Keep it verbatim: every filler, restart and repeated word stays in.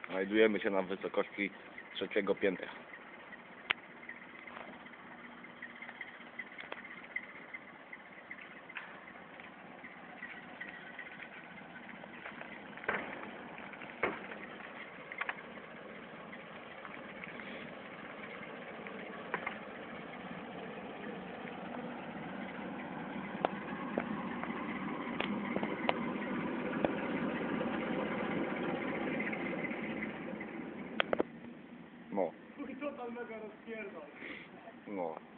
Znajdujemy się na wysokości trzeciego piętra. No. Chuj, to tam mega rozpierdol. No.